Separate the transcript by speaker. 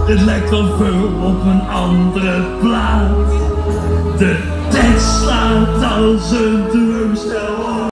Speaker 1: Het lijkt wel veel op een andere plaat. De tekst slaat als een drumstel op.